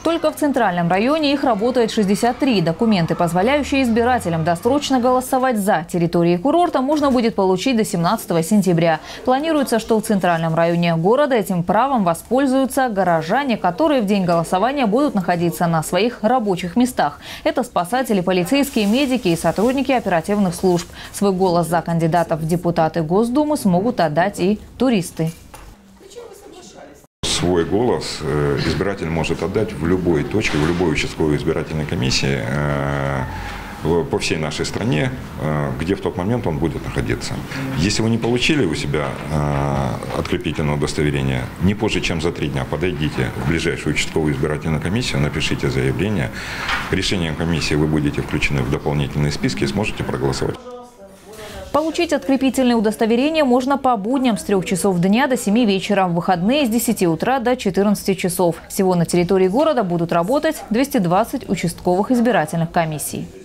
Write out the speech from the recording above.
Только в Центральном районе их работает 63. Документы, позволяющие избирателям досрочно голосовать за территорией курорта, можно будет получить до 17 сентября. Планируется, что в Центральном районе города этим правом воспользуются горожане, которые в день голосования будут находиться на своих рабочих местах. Это спасатели, полицейские, медики и сотрудники оперативных служб. Свой голос за кандидатов в депутаты Госдумы смогут отдать и туристы. Свой голос избиратель может отдать в любой точке, в любой участковой избирательной комиссии по всей нашей стране, где в тот момент он будет находиться. Если вы не получили у себя открепительное удостоверение, не позже, чем за 3 дня подойдите в ближайшую участковую избирательную комиссию, напишите заявление. Решением комиссии вы будете включены в дополнительные списки и сможете проголосовать. Получить открепительное удостоверение можно по будням с 3 часов дня до 7 вечера, в выходные с 10 утра до 14 часов. Всего на территории города будут работать 220 участковых избирательных комиссий.